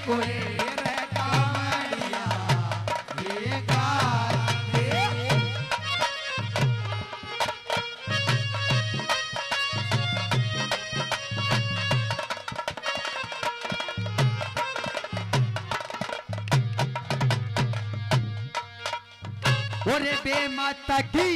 कोई रे कावड़िया ये गा दे। ओरे बे माता की,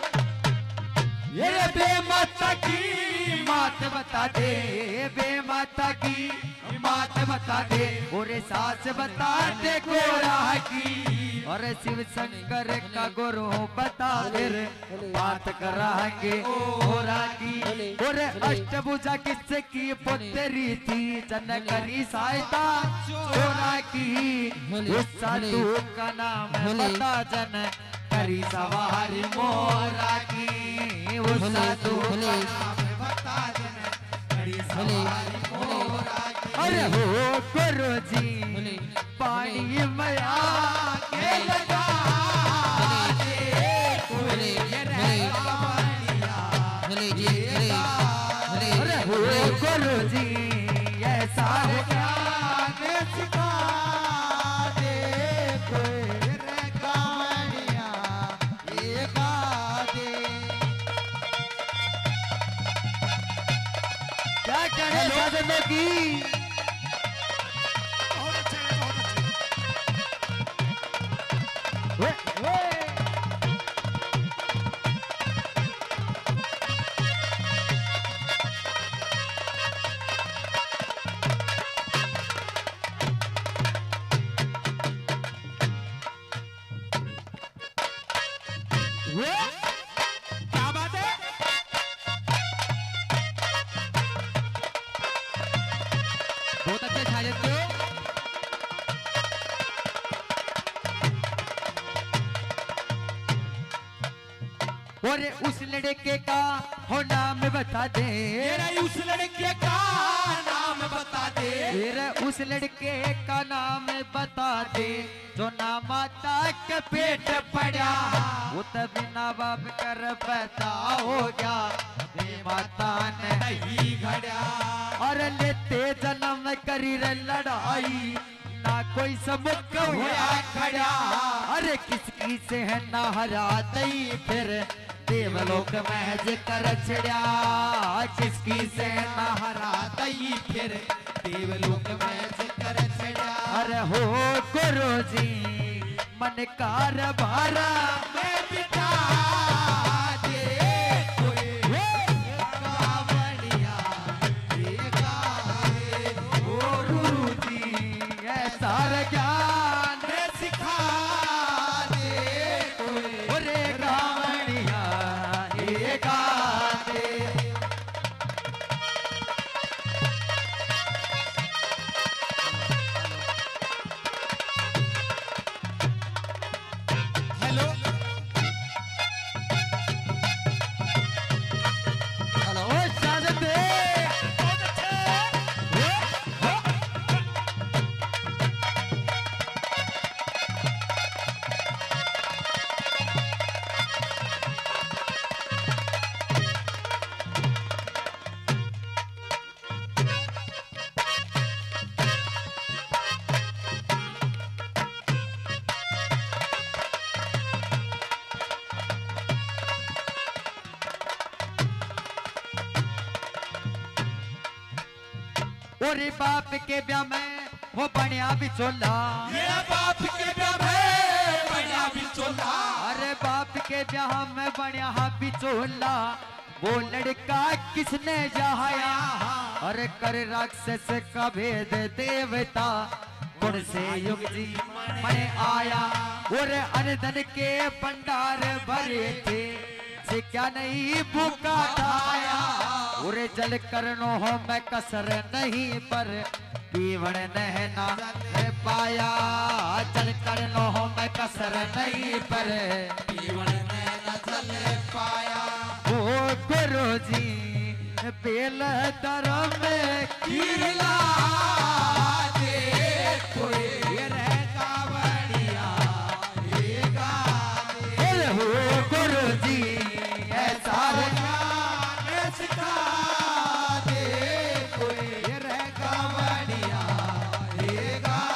ये बे माता की मात बता दे, बे माता की बात बता दे। ओरे सास बता दे गोरा की, और शिव शंकर का गुरु बता फिर बात कराएंगे गोरा की। ओरे अष्टभुजा किससे की पुत्री थी, जनकरी सहायता चोरा की। उस साधु का नाम बता जन करी सवारी मोरा की। उस साधु का नाम बता जन करी सवारी मोरा की। अरे हो गुरु जी पानी मया के लगा दे कोई रे कावड़िया ये गा दे। अरे हो गुरु जी ऐसा ज्ञान सिखा दे कोई रे कावड़िया ये गा दे। क्या करे साधनों की। बहुत अच्छे हैं, बहुत अच्छे। वे, वे। वे। क्या बात है? बहुत अच्छे छा लेते हो। और उस लड़के का हो नाम बता दे, मेरा उस लड़के का नाम बता दे। मेरा उस लड़के का नाम बता दे, जो ना माता के पेट पड़ा, वो तब बिना बाप कर पैदा हो गया, बे माता ने नहीं घड़ा और लेते जन्म करी रे लड़ाई, ना कोई सबक हुआ खड़ा। अरे किसकी से है ना हरा दई, फिर देवलोक महज कर छड़ा। किसकी से है ना हरा दई फिर देवलोक में जिक्र छड़ा। अरे हो गुरु जी मन कार भारा मैं बिठा दे कोई कावड़िया ये गा दे। ओ गुरु जी ऐसा ज्ञान मैं सिखा दे कोई ओरे कावड़िया ये गा दे। हेलो हेलो ओ शाजते बहुत अच्छे। ओरे बाप के ब्याह में हो बनिया बिचोला, मेरा बाप के ब्याह में बड़ा बिचोला। अरे बाप के ब्याह में बनिया बिचोला, वो लड़का किसने जहाया, अरे कर राक्षस का भेद देवता, गुण से युग जी मन आया। और अनधन के भंडार भरे थे, से क्या नहीं भूखा खाया। और जल करनो हो मैं कसर नहीं, पर पीवण नहना पाया। जल करनो हो मैं कसर नहीं, पर जीवन में न चल पाया। ओ गुरु जी बेल दर में खीरला दे कोई रे कावड़िया ये गा दे। हो गुरु जी ऐसा ज्ञान सिखा दे कोई रे कावड़िया ये गा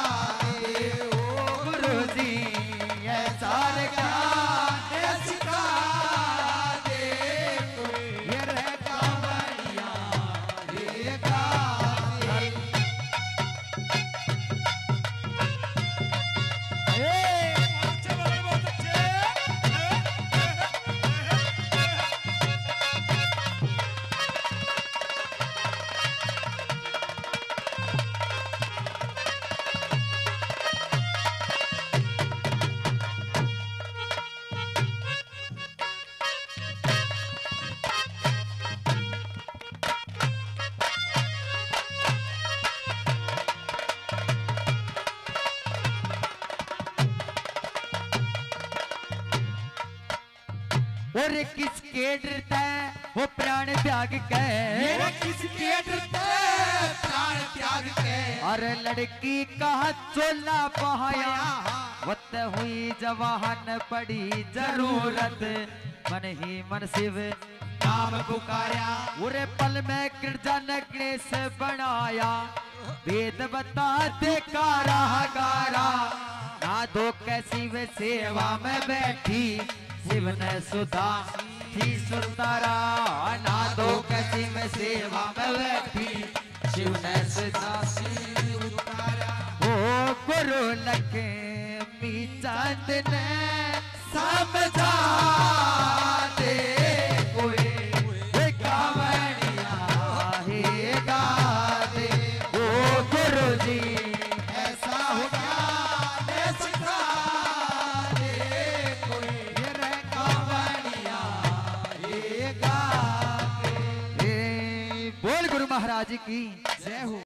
और किसके डरता वो प्राण त्याग के, मेरे किसके डरते प्राण त्याग के। अरे लड़की का चोला पहाया वत हुई जवाहन पड़ी जरूरत, मन ही मन शिव नाम पुकारा। उरे पल में गिरजन गणेश बनाया, वेद बताते कारा गारा, ना दो कैसी वे सेवा में बैठी, शिव ने सुधा थी सुतारा, ना दो कैसी में सेवा में बैठी, शिव ने सुधा थी उतारा। ओ गुरु लक्ष्मी चंद ने समझा दे कोई कावड़िया हे गा दे, ओ गुरु जी ऐसा हो गया सिखा दे कोई रे कावड़िया ये गा दे। बोल गुरु महाराज की जय हो।